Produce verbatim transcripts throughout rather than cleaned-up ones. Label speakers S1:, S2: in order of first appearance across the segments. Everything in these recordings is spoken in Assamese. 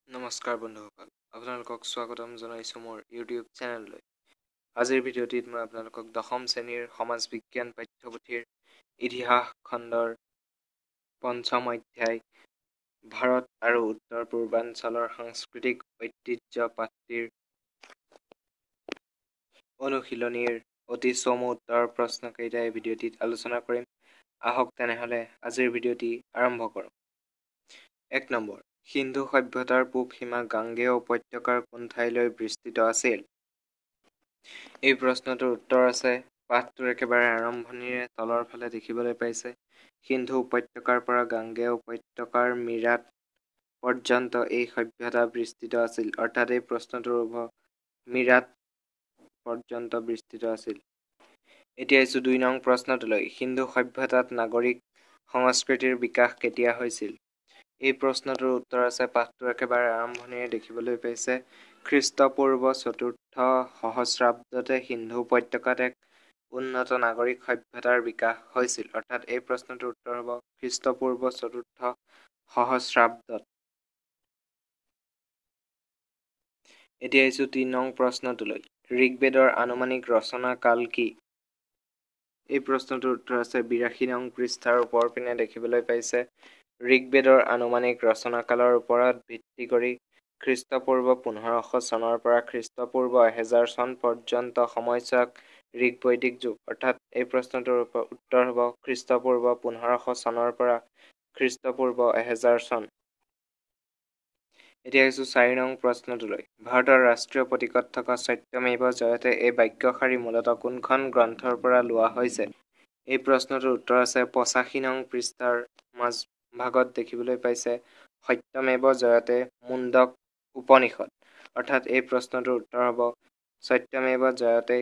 S1: নমস্কাৰ বন্ধুসকল, আপোনালোকক স্বাগতম জনাইছোঁ মোৰ ইউটিউব চেনেললৈ। আজিৰ ভিডিঅ'টিত মই আপোনালোকক দশম শ্ৰেণীৰ সমাজ বিজ্ঞান পাঠ্যপুথিৰ ইতিহাস খণ্ডৰ পঞ্চম অধ্যায় ভাৰত আৰু উত্তৰ পূৰ্বাঞ্চলৰ সাংস্কৃতিক ঐতিহ্য পাঠটিৰ অনুশীলনীৰ অতি চমু উত্তৰ প্ৰশ্নকেইটা এই ভিডিঅ'টিত আলোচনা কৰিম। আহক তেনেহ'লে আজিৰ ভিডিঅ'টি আৰম্ভ কৰোঁ। এক নম্বৰ, সিন্ধু সভ্যতাৰ পূব সীমা গাঙ্গেয় উপত্যকাৰ কোন ঠাইলৈ বিস্তৃত আছিল? এই প্ৰশ্নটোৰ উত্তৰ আছে পাঠটোৰ একেবাৰে আৰম্ভণিৰে তলৰ ফালে দেখিবলৈ পাইছে সিন্ধু উপত্যকাৰ পৰা গাঙ্গেয় উপত্যকাৰ মিৰাট পৰ্যন্ত এই সভ্যতা বিস্তৃত আছিল। অৰ্থাৎ এই প্ৰশ্নটোৰ উভ মিৰাট পৰ্যন্ত বিস্তৃত আছিল। এতিয়া আহিছোঁ দুই নং প্ৰশ্নটোলৈ। সিন্ধু সভ্যতাত নাগৰিক সংস্কৃতিৰ বিকাশ কেতিয়া হৈছিল? এই প্ৰশ্নটোৰ উত্তৰ আছে পাঠটোৰ একেবাৰে আৰম্ভণিৰে দেখিবলৈ পাইছে খ্ৰীষ্টপূৰ্ব চতুৰ্থ সহস্ৰাব্দতে সিন্ধু উপত্যকাত এক উন্নত নাগৰিক সভ্যতাৰ বিকাশ হৈছিল। অৰ্থাৎ এই প্ৰশ্নটোৰ উত্তৰ হ'ব খ্ৰীষ্টপূৰ্ব চতুৰ্থ সহস্ৰাব্দত। এতিয়া আহিছোঁ তিনি নং প্ৰশ্নটোলৈ। ঋগ্বেদৰ আনুমানিক ৰচনা কাল কি? এই প্ৰশ্নটোৰ উত্তৰ আছে বিৰাশী নং পৃষ্ঠাৰ ওপৰ পিনে দেখিবলৈ পাইছে ঋগ্বেদৰ আনুমানিক ৰচনাকালৰ ওপৰত ভিত্তি কৰি খ্ৰীষ্টপূৰ্ব পোন্ধৰশ চনৰ পৰা খ্ৰীষ্টপূৰ্ব এহেজাৰ চন পৰ্যন্ত সময়ছোৱাক ঋগ্বৈদিক যুগ। অৰ্থাৎ এই প্ৰশ্নটোৰ উত্তৰ হ'ব খ্ৰীষ্টপূৰ্ব পোন্ধৰশ চনৰ পৰা খ্ৰীষ্টপূৰ্ব এহেজাৰ চন। এতিয়া আহিছোঁ চাৰি নং প্ৰশ্নটোলৈ। ভাৰতৰ ৰাষ্ট্ৰীয় প্ৰতীকত থকা সত্যমেৱ জয়তে এই বাক্যশাৰী মূলতঃ কোনখন গ্ৰন্থৰ পৰা লোৱা হৈছে? এই প্ৰশ্নটোৰ উত্তৰ আছে পঁচাশী নং পৃষ্ঠাৰ মাজভাগত দেখিবলৈ পাইছে সত্যমেৱ জয়তে মুণ্ডক উপনিষদ। অৰ্থাৎ এই প্ৰশ্নটোৰ উত্তৰ হ'ব সত্যমেৱ জয়তে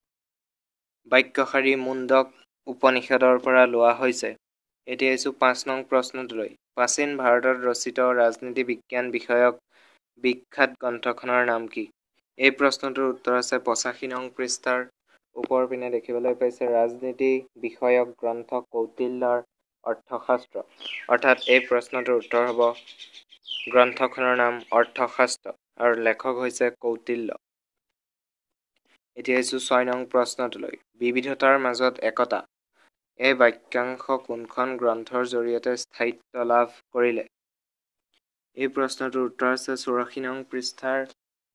S1: বাক্যশাৰী মুণ্ডক উপনিষদৰ পৰা লোৱা হৈছে। এতিয়া আহিছোঁ পাঁচ নং প্ৰশ্নটোলৈ। প্ৰাচীন ভাৰতত ৰচিত ৰাজনীতি বিজ্ঞান বিষয়ক বিখ্যাত গ্ৰন্থখনৰ নাম কি? এই প্ৰশ্নটোৰ উত্তৰ আছে পঁচাশী নং পৃষ্ঠাৰ ওপৰ পিনে দেখিবলৈ পাইছে ৰাজনীতি বিষয়ক গ্ৰন্থ কৌটিল্যৰ অৰ্থশাস্ত্ৰ। অৰ্থাৎ এই প্ৰশ্নটোৰ উত্তৰ হ'ব গ্ৰন্থখনৰ নাম অৰ্থশাস্ত্ৰ আৰু লেখক হৈছে কৌটিল্য। এতিয়া আহিছোঁ ছয় নং প্ৰশ্নটোলৈ। বিবিধতাৰ মাজত একতা এই বাক্যাংশ কোনখন গ্ৰন্থৰ জৰিয়তে স্থায়িত্ব লাভ কৰিলে? এই প্ৰশ্নটোৰ উত্তৰ আছে চৌৰাশী নং পৃষ্ঠাৰ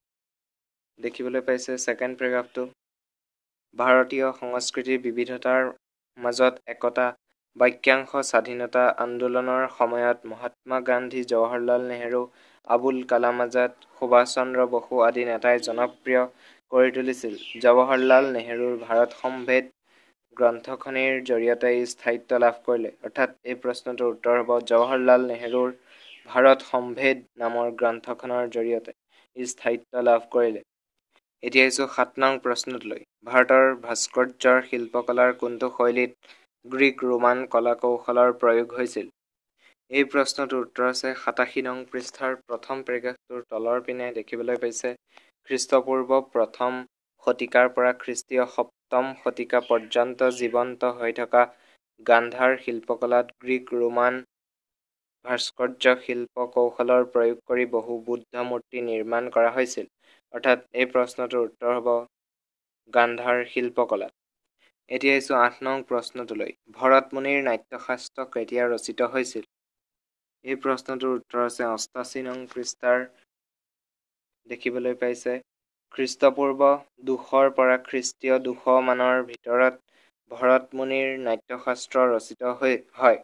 S1: দেখিবলৈ পাইছে ছেকেণ্ড পেৰাগ্ৰাফটো ভাৰতীয় সংস্কৃতিৰ বিবিধতাৰ মাজত একতা বাক্যাংশ স্বাধীনতা আন্দোলনৰ সময়ত মহাত্মা গান্ধী জৱাহৰলাল নেহৰু আবুল কালাম আজাদ সুভাষ চন্দ্ৰ বসু আদি নেতাই জনপ্ৰিয় কৰি তুলিছিল। জৱাহৰলাল নেহৰুৰ ভাৰত সম্ভেদ গ্ৰন্থখনিৰ জৰিয়তে ই স্থায়িত্ব লাভ কৰিলে। অৰ্থাৎ এই প্ৰশ্নটোৰ উত্তৰ হ'ব জৱাহৰলাল নেহৰুৰ ভাৰত সম্ভেদ নামৰ গ্ৰন্থখনৰ জৰিয়তে ই স্থায়িত্ব লাভ কৰিলে। এতিয়া আহিছোঁ সাত নং প্ৰশ্নটোলৈ। ভাৰতৰ ভাস্কৰ্যৰ শিল্পকলাৰ কোনটো শৈলীত গ্ৰীক ৰোমান কলা কৌশলৰ প্ৰয়োগ হৈছিল? এই প্ৰশ্নটোৰ উত্তৰ আছে সাতাশী নং পৃষ্ঠাৰ প্ৰথম পেৰাগ্ৰাফটোৰ তলৰ পিনে দেখিবলৈ পাইছে খ্ৰীষ্টপূৰ্ব প্ৰথম শতিকাৰ পৰা খ্ৰীষ্টীয় সপ্তম শতিকা পৰ্যন্ত জীৱন্ত হৈ থকা গান্ধাৰ শিল্পকলাত গ্ৰীক ৰোমান ভাস্কৰ্য শিল্প কৌশলৰ প্ৰয়োগ কৰি বহু বুদ্ধ মূৰ্তি নিৰ্মাণ কৰা হৈছিল। অৰ্থাৎ এই প্ৰশ্নটোৰ উত্তৰ হ'ব গান্ধাৰ শিল্পকলাত। এতিয়া আহিছোঁ আঠ নং প্ৰশ্নটোলৈ। ভৰতমুনিৰ নাট্যশাস্ত্ৰ কেতিয়া ৰচিত হৈছিল? এই প্ৰশ্নটোৰ উত্তৰ আছে অষ্টাশী নং পৃষ্ঠাৰ দেখিবলৈ পাইছে খ্ৰীষ্টপূৰ্ব দুশৰ পৰা খ্ৰীষ্টীয় দুশ মানৰ ভিতৰত ভৰতমুনিৰ নাট্যশাস্ত্ৰ ৰচিত হয়।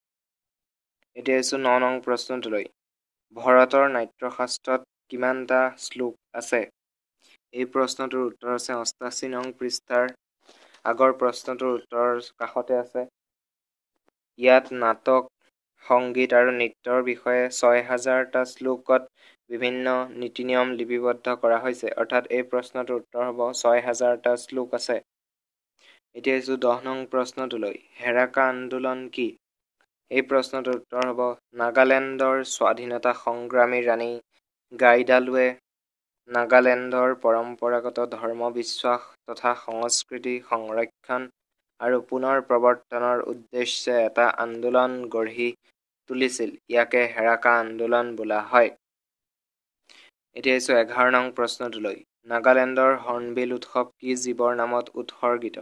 S1: এতিয়া আহিছোঁ ন নং প্ৰশ্নটোলৈ। ভৰতৰ নাট্যশাস্ত্ৰত কিমানটা শ্লোক আছে? এই প্ৰশ্নটোৰ উত্তৰ আছে অষ্টাশী নং পৃষ্ঠাৰ আগৰ প্ৰশ্নটোৰ উত্তৰ কাষতে আছে। ইয়াত নাটক সংগীত আৰু নৃত্যৰ বিষয়ে ছয় হাজাৰটা শ্লোকত বিভিন্ন নীতি নিয়ম লিপিবদ্ধ কৰা হৈছে। অৰ্থাৎ এই প্ৰশ্নটোৰ উত্তৰ হ'ব ছয় হাজাৰটা শ্লোক আছে। এতিয়া আহিছোঁ দহ নং প্ৰশ্নটোলৈ। হেৰাকা আন্দোলন কি? এই প্ৰশ্নটোৰ উত্তৰ হ'ব নাগালেণ্ডৰ স্বাধীনতা সংগ্ৰামী ৰাণী গাইডালুৱে নাগালেণ্ডৰ পৰম্পৰাগত ধৰ্ম বিশ্বাস তথা সংস্কৃতি সংৰক্ষণ আৰু পুনৰ প্ৰৱৰ্তনৰ উদ্দেশ্যে এটা আন্দোলন গঢ়ি তুলিছিল। ইয়াকে হেৰাকা আন্দোলন বোলা হয়। এতিয়া আহিছোঁ এঘাৰ নং প্ৰশ্নটোলৈ। নাগালেণ্ডৰ হৰ্ণবিল উৎসৱ কি জীৱৰ নামত উৎসৰ্গিত?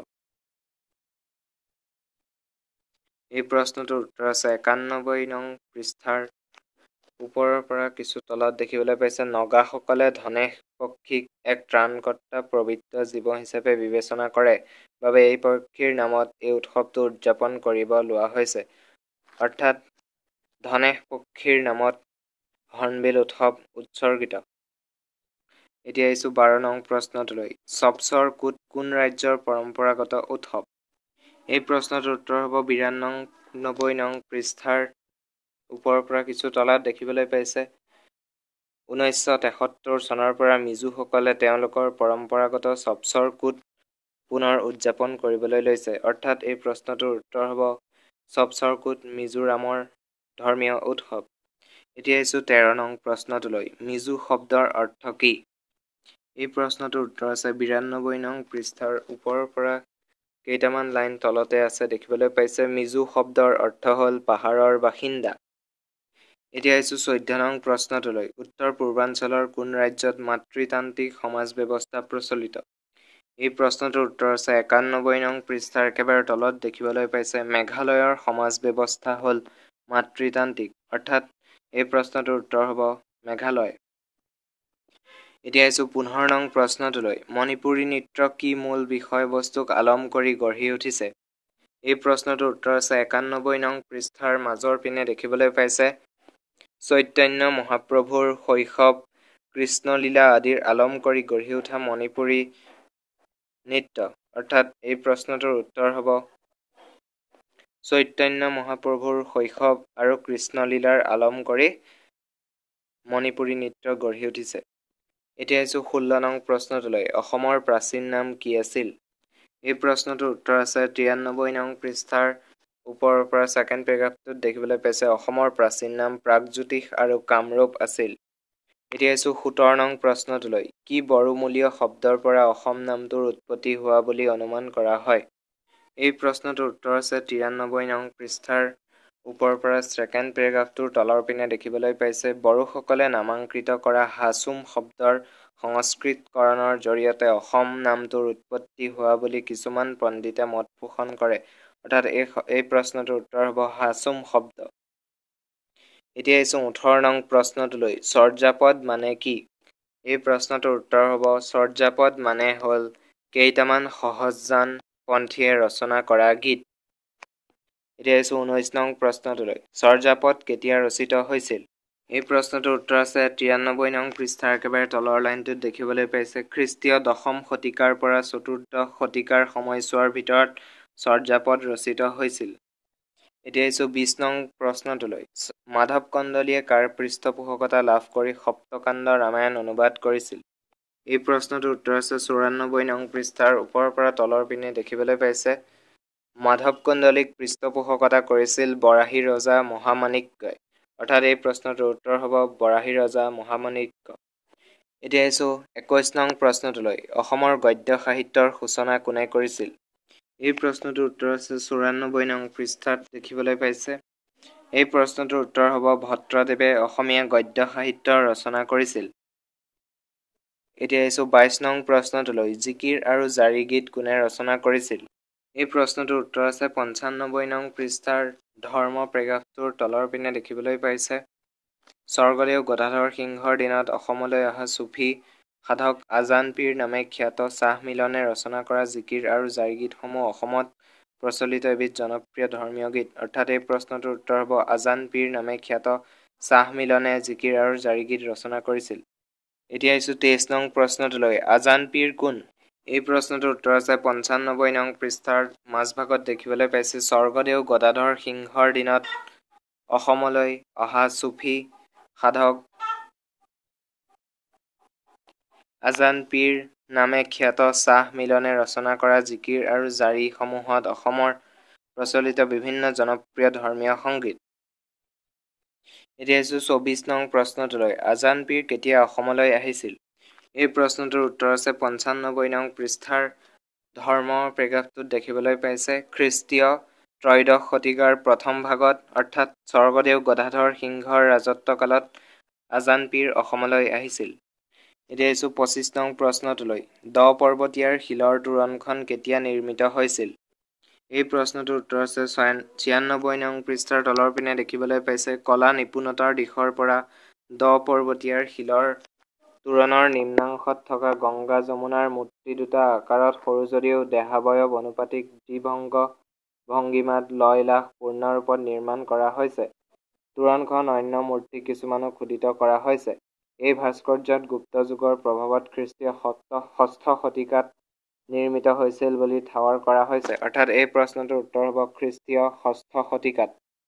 S1: এই প্ৰশ্নটোৰ উত্তৰ আছে একান্নব্বৈ নং পৃষ্ঠাৰ ওপৰৰ পৰা কিছু তলত দেখিবলৈ পাইছে নগাসকলে ধনেশ পক্ষীক এক ত্ৰাণকৰ্তা পবিত্ৰ জীৱ হিচাপে বিবেচনা কৰে বাবে এই পক্ষীৰ নামত এই উৎসৱটো উদযাপন কৰিব লোৱা হৈছে। অৰ্থাৎ ধনেশ পক্ষীৰ নামত হৰ্ণবিল উৎসৱ উৎসৰ্গিত। এতিয়া আহিছোঁ বাৰ নং প্ৰশ্নটোলৈ। চপচৰ কুট কোন ৰাজ্যৰ পৰম্পৰাগত উৎসৱ? এই প্ৰশ্নটোৰ উত্তৰ হ'ব বিৰান্নব্বৈ নং পৃষ্ঠাৰ ওপৰৰ পৰা কিছু তলত দেখিবলৈ পাইছে ঊনৈছশ তেসত্তৰ চনৰ পৰা মিজোসকলে তেওঁলোকৰ পৰম্পৰাগত চপচৰ কুট পুনৰ উদযাপন কৰিবলৈ লৈছে। অৰ্থাৎ এই প্ৰশ্নটোৰ উত্তৰ হ'ব চপচৰ কুট মিজোৰামৰ ধৰ্মীয় উৎসৱ। এতিয়া আহিছোঁ তেৰ নং প্ৰশ্নটোলৈ। মিজো শব্দৰ অৰ্থ কি? এই প্ৰশ্নটোৰ উত্তৰ আছে বিৰান্নব্বৈ নং পৃষ্ঠাৰ ওপৰৰ পৰা কেইটামান লাইন তলতে আছে দেখিবলৈ পাইছে মিজো শব্দৰ অৰ্থ হ'ল পাহাৰৰ বাসিন্দা। এতিয়া আহিছোঁ চৈধ্য নং প্ৰশ্নটোলৈ। উত্তৰ পূৰ্বাঞ্চলৰ কোন ৰাজ্যত মাতৃতান্ত্ৰিক সমাজ ব্যৱস্থা প্ৰচলিত? এই প্ৰশ্নটোৰ উত্তৰ আছে একান্নব্বৈ নং পৃষ্ঠাৰ একেবাৰে তলত দেখিবলৈ পাইছে মেঘালয়ৰ সমাজ ব্যৱস্থা হ'ল মাতৃতান্ত্ৰিক। অৰ্থাৎ এই প্ৰশ্নটোৰ উত্তৰ হ'ব মেঘালয়। এতিয়া আহিছোঁ পোন্ধৰ নং প্ৰশ্নটোলৈ। মণিপুৰী নৃত্য কি মূল বিষয়বস্তুক আলম কৰি গঢ়ি উঠিছে? এই প্ৰশ্নটোৰ উত্তৰ আছে একান্নব্বৈ নং পৃষ্ঠাৰ মাজৰ পিনে দেখিবলৈ পাইছে চৈতন্য মহাপ্ৰভুৰ শৈশৱ কৃষ্ণলীলা আদিৰ আলম কৰি গঢ়ি উঠা মণিপুৰী নৃত্য। অৰ্থাৎ এই প্ৰশ্নটোৰ উত্তৰ হ'ব চৈতন্য মহাপ্ৰভুৰ শৈশৱ আৰু কৃষ্ণলীলাৰ আলম কৰি মণিপুৰী নৃত্য গঢ়ি উঠিছে। এতিয়া আহিছোঁ ষোল্ল নং প্ৰশ্নটোলৈ। অসমৰ প্ৰাচীন নাম কি আছিল? এই প্ৰশ্নটোৰ উত্তৰ আছে তিৰান্নব্বৈ নং পৃষ্ঠাৰ ওপৰৰ পৰা ছেকেণ্ড পেৰাগ্ৰাফটোত দেখিবলৈ পাইছে অসমৰ প্ৰাচীন নাম প্ৰাগজ্যোতিষ আৰু কামৰূপ আছিল। এতিয়া আহিছোঁ সোতৰ নং প্ৰশ্নটোলৈ। কি বড়োমূলীয় শব্দৰ পৰা অসম নামটোৰ উৎপত্তি হোৱা বুলি অনুমান কৰা হয়? এই প্ৰশ্নটোৰ উত্তৰ আছে তিৰান্নব্বৈ নং পৃষ্ঠাৰ ওপৰৰ পৰা ছেকেণ্ড পেৰাগ্ৰাফটোৰ তলৰ পিনে দেখিবলৈ পাইছে বড়োসকলে নামাংকৃত কৰা হাচুম শব্দৰ সংস্কৃতকৰণৰ জৰিয়তে অসম নামটোৰ উৎপত্তি হোৱা বুলি কিছুমান পণ্ডিতে মত পোষণ কৰে। অৰ্থাৎ এই এই প্ৰশ্নটোৰ উত্তৰ হ'ব হাচুম শব্দ। এতিয়া আহিছোঁ ওঠৰ নং প্ৰশ্নটোলৈ। চৰ্যাপদ মানে কি? এই প্ৰশ্নটোৰ উত্তৰ হ'ব চৰ্যাপদ মানে হ'ল কেইটামান সহজজান পন্থীয়ে ৰচনা কৰা গীত। এতিয়া আহিছোঁ ঊনৈছ নং প্ৰশ্নটোলৈ। চৰ্যাপদ কেতিয়া ৰচিত হৈছিল? এই প্ৰশ্নটোৰ উত্তৰ আছে তিৰান্নব্বৈ নং পৃষ্ঠাৰ একেবাৰে তলৰ লাইনটোত দেখিবলৈ পাইছে খ্ৰীষ্টীয় দশম শতিকাৰ পৰা চতুৰ্দশ শতিকাৰ সময়ছোৱাৰ ভিতৰত চৰ্যাপদ ৰচিত হৈছিল। এতিয়া আহিছোঁ বিছ নং প্ৰশ্নটোলৈ। মাধৱ কন্দলীয়ে কাৰ পৃষ্ঠপোষকতা লাভ কৰি সপ্তকাণ্ড ৰামায়ণ অনুবাদ কৰিছিল? এই প্ৰশ্নটোৰ উত্তৰ আছে চৌৰান্নব্বৈ নং পৃষ্ঠাৰ ওপৰৰ পৰা তলৰ পিনে দেখিবলৈ পাইছে মাধৱ কন্দলীক পৃষ্ঠপোষকতা কৰিছিল বৰাহী ৰজা মহামাণিক্যই। অৰ্থাৎ এই প্ৰশ্নটোৰ উত্তৰ হ'ব বৰাহী ৰজা মহামাণিক্য। এতিয়া আহিছোঁ একৈছ নং প্ৰশ্নটোলৈ। অসমৰ গদ্য সাহিত্যৰ সূচনা কোনে কৰিছিল? এই প্ৰশ্নটোৰ উত্তৰ আছে চৌৰান্নব্বৈ নং পৃষ্ঠাত দেখিবলৈ পাইছে এই প্ৰশ্নটোৰ উত্তৰ হ'ব ভট্টদেৱে অসমীয়া গদ্য সাহিত্য ৰচনা কৰিছিল। এতিয়া আহিছোঁ বাইছ নং প্ৰশ্নটোলৈ। জিকিৰ আৰু জাৰি গীত কোনে ৰচনা কৰিছিল? এই প্ৰশ্নটোৰ উত্তৰ আছে পঞ্চান্নব্বৈ নং পৃষ্ঠাৰ ধৰ্ম পেৰাগ্ৰাফটোৰ তলৰ পিনে দেখিবলৈ পাইছে স্বৰ্গদেউ গদাধৰ সিংহৰ দিনত অসমলৈ অহা চুফী সাধক আজান পীৰ নামে খ্যাত চাহ মিলনে ৰচনা কৰা জিকিৰ আৰু জাৰি গীতসমূহ অসমত প্ৰচলিত এবিধ জনপ্ৰিয় ধৰ্মীয় গীত। অৰ্থাৎ এই প্ৰশ্নটোৰ উত্তৰ হ'ব আজান পীৰ নামে খ্যাত চাহ মিলনে জিকিৰ আৰু জাৰি গীত ৰচনা কৰিছিল। এতিয়া আহিছোঁ তেইছ নং প্ৰশ্নটোলৈ। আজান পীৰ কোন? এই প্ৰশ্নটোৰ উত্তৰ আছে পঞ্চান্নব্বৈ নং পৃষ্ঠাৰ মাজভাগত দেখিবলৈ পাইছে স্বৰ্গদেউ গদাধৰ সিংহৰ দিনত অসমলৈ অহা চুফী সাধক আজান পীৰ নামে খ্যাত চাহ মিলনে ৰচনা কৰা জিকিৰ আৰু জাৰি সমূহত অসমৰ প্ৰচলিত বিভিন্ন জনপ্ৰিয় ধৰ্মীয় সংগীত। এতিয়া আহিছোঁ চৌবিছ নং প্ৰশ্নটোলৈ। আজান পীৰ কেতিয়া অসমলৈ আহিছিল? এই প্ৰশ্নটোৰ উত্তৰ আছে পঞ্চান্নব্বৈ নং পৃষ্ঠাৰ ধৰ্ম পেৰাগ্ৰাফটোত দেখিবলৈ পাইছে খ্ৰীষ্টীয় ত্ৰয়োদশ শতিকাৰ প্ৰথম ভাগত অৰ্থাৎ স্বৰ্গদেউ গদাধৰ সিংহৰ ৰাজত্বকালত আজান পীৰ অসমলৈ আহিছিল। এতিয়া আহিছোঁ পঁচিছ নং প্ৰশ্নটোলৈ। দ পৰ্বতীয়াৰ শিলৰ তোৰণখন কেতিয়া নিৰ্মিত হৈছিল? এই প্ৰশ্নটোৰ উত্তৰ আছে ছিয়ান্নব্বৈ নং পৃষ্ঠাৰ তলৰ পিনে দেখিবলৈ পাইছে কলা নিপুণতাৰ দিশৰ পৰা দ পৰ্বতীয়াৰ শিলৰ তোৰণৰ নিম্নাংশত থকা গংগা যমুনাৰ মূৰ্তি দুটা আকাৰত সৰু যদিও দেহাৱয়ব অনুপাতিক দ্বিভংগ ভংগিমাত লয় লাস পূৰ্ণৰূপত নিৰ্মাণ কৰা হৈছে। তোৰণখন অন্য মূৰ্তি কিছুমানো খোদিত কৰা হৈছে। এই ভাস্কৰ্যত গুপ্ত যুগৰ প্ৰভাৱত খ্ৰীষ্টীয় ষষ্ঠ শতিকাত নিৰ্মিত হৈছিল বুলি ঠাৱৰ কৰা হৈছে। অৰ্থাৎ এই প্ৰশ্নটোৰ উত্তৰ হ'ব খ্ৰীষ্টীয় ষষ্ঠ শতিকাত।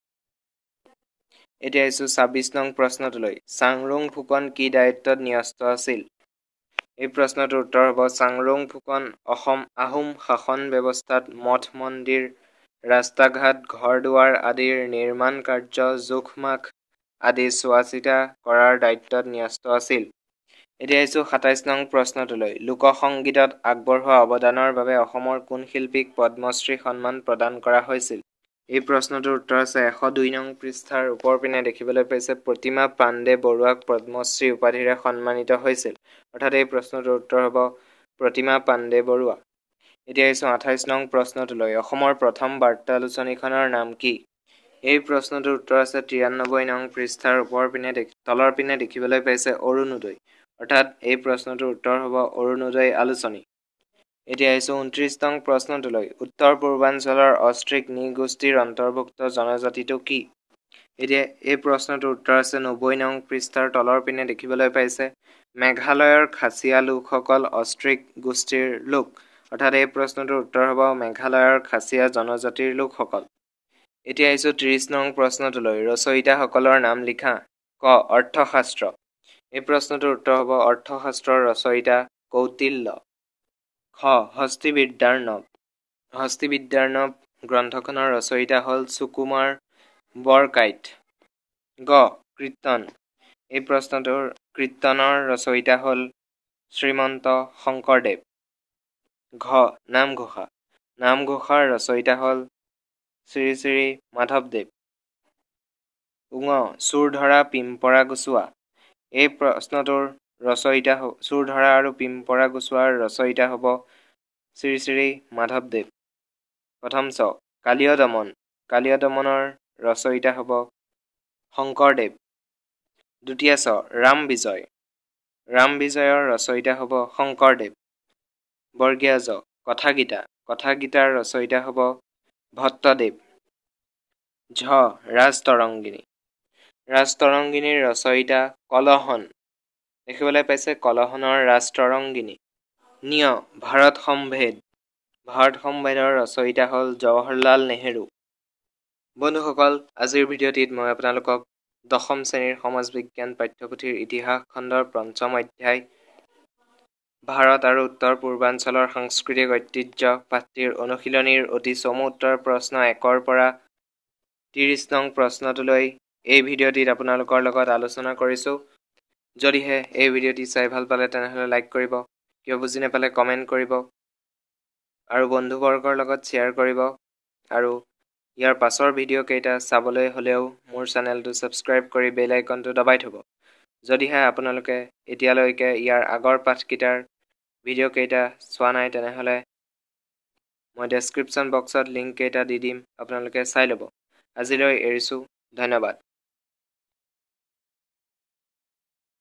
S1: এতিয়া আহিছোঁ ছাব্বিছ নং প্ৰশ্নটোলৈ। চাংৰুং ফুকন কি দায়িত্বত ন্যস্ত আছিল? এই প্ৰশ্নটোৰ উত্তৰ হ'ব চাংৰুং ফুকন অসম আহোম শাসন ব্যৱস্থাত মঠ মন্দিৰ ৰাস্তা ঘাট ঘৰ দুৱাৰ আদিৰ নিৰ্মাণ কাৰ্য জোখ-মাখ আদি চোৱা চিতা কৰাৰ দায়িত্বত ন্যস্ত আছিল। এতিয়া আহিছোঁ সাতাইছ নং প্ৰশ্নটোলৈ। লোকসংগীতত আগবঢ়োৱা অৱদানৰ বাবে অসমৰ কোন শিল্পীক পদ্মশ্ৰী সন্মান প্ৰদান কৰা হৈছিল? এই প্ৰশ্নটোৰ উত্তৰ আছে এশ দুই নং পৃষ্ঠাৰ ওপৰ পিনে দেখিবলৈ পাইছে প্ৰতিমা পাণ্ডে বৰুৱাক পদ্মশ্ৰী উপাধিৰে সন্মানিত হৈছিল। অৰ্থাৎ এই প্ৰশ্নটোৰ উত্তৰ হ'ব প্ৰতিমা পাণ্ডে বৰুৱা। এতিয়া আহিছোঁ আঠাইছ নং প্ৰশ্নটোলৈ। অসমৰ প্ৰথম বাৰ্তা আলোচনীখনৰ নাম কি? এই প্ৰশ্নটোৰ উত্তৰ আছে তিৰান্নব্বৈ নং পৃষ্ঠাৰ ওপৰ পিনে তলৰ পিনে দেখিবলৈ পাইছে অৰুণোদয়। অৰ্থাৎ এই প্ৰশ্নটোৰ উত্তৰ হ'ব অৰুণোদয় আলোচনী। এতিয়া আহিছোঁ ঊনত্ৰিছ নং প্ৰশ্নটোলৈ। উত্তৰ পূৰ্বাঞ্চলৰ অষ্ট্ৰিক নৃগোষ্ঠীৰ অন্তৰ্ভুক্ত জনজাতিটো কি? এতিয়া এই প্ৰশ্নটোৰ উত্তৰ আছে নব্বৈ নং পৃষ্ঠাৰ তলৰ পিনে দেখিবলৈ পাইছে মেঘালয়ৰ খাচীয়া লোকসকল অষ্ট্ৰিক গোষ্ঠীৰ লোক। অৰ্থাৎ এই প্ৰশ্নটোৰ উত্তৰ হ'ব মেঘালয়ৰ খাচীয়া জনজাতিৰ লোকসকল। এতিয়া আহিছোঁ ত্ৰিছ নং প্ৰশ্নটোলৈ। ৰচয়িতাসকলৰ নাম লিখা। ক. অৰ্থশাস্ত্ৰ। এই প্ৰশ্নটোৰ উত্তৰ হ'ব অৰ্থশাস্ত্ৰৰ ৰচয়িতা কৌটিল্য। খ. হস্তিবিদ্যাৰ্ণৱ। হস্তিবিদ্যাৰ্ণৱ গ্ৰন্থখনৰ ৰচয়িতা হ'ল সুকুমাৰ বৰকাইত। গ. কীৰ্তন। এই প্ৰশ্নটোৰ কীৰ্তনৰ ৰচয়িতা হ'ল শ্ৰীমন্ত শংকৰদেৱ। ঘ. নামঘোষা। নামঘোষাৰ ৰচয়িতা হ'ল শ্ৰী শ্ৰী মাধৱদেৱ। ঙ. চোৰ ধৰা পিম্পৰা গুচোৱা। এই প্ৰশ্নটোৰ ৰচয়িতা চোৰ ধৰা আৰু পিম্পৰা গুচোৱাৰ ৰচয়িতা হ'ব শ্ৰী শ্ৰী মাধৱদেৱ। প্ৰথম চ. কালীয় দমন। কালীয় দমনৰ ৰচয়িতা হ'ব শংকৰদেৱ। দ্বিতীয় চ. ৰাম বিজয়। ৰাম বিজয়ৰ ৰচয়িতা হ'ব শংকৰদেৱ। বৰ্গীয় জ. কথাগীতা। কথাগীতাৰ ৰচয়িতা হ'ব ভট্টদেৱ। ঝ. ৰাজতৰংগিনী। ৰাজতৰংগিনীৰ ৰচয়িতা কলহন। দেখিবলৈ পাইছে কলহনৰ ৰাজতৰংগিনী। ঞ. ভাৰত সম্ভেদ। ভাৰত সম্ভেদৰ ৰচয়িতা হ'ল জৱাহৰলাল নেহেৰু। বন্ধুসকল, আজিৰ ভিডিঅ'টিত মই আপোনালোকক দশম শ্ৰেণীৰ সমাজ বিজ্ঞান পাঠ্যপুথিৰ ইতিহাস খণ্ডৰ পঞ্চম অধ্যায় ভাৰত আৰু উত্তৰ পূৰ্বাঞ্চলৰ সাংস্কৃতিক ঐতিহ্য পাঠটিৰ অনুশীলনীৰ অতি চমু উত্তৰ প্ৰশ্ন একৰ পৰা ত্ৰিছ নং প্ৰশ্নটোলৈ এই ভিডিঅ'টিত আপোনালোকৰ লগত আলোচনা কৰিছোঁ। যদিহে এই ভিডিঅ'টি চাই ভাল পালে তেনেহ'লে লাইক কৰিব, কিয় বুজি নাপালে কমেণ্ট কৰিব আৰু বন্ধুবৰ্গৰ লগত শ্বেয়াৰ কৰিব আৰু ইয়াৰ পাছৰ ভিডিঅ' কেইটা চাবলৈ হ'লেও মোৰ চেনেলটো ছাবস্ক্ৰাইব কৰি বেল আইকনটো দবাই থ'ব। যদিহে আপোনালোকে এতিয়ালৈকে ইয়াৰ আগৰ পাঠকেইটাৰ ভিডিঅ' কেইটা চোৱা নাই তেনেহ'লে মই ডেছক্ৰিপশ্যন বক্সত লিংক কেইটা দি দিম, আপোনালোকে চাই ল'ব। আজিলৈ এৰিছোঁ, ধন্যবাদ।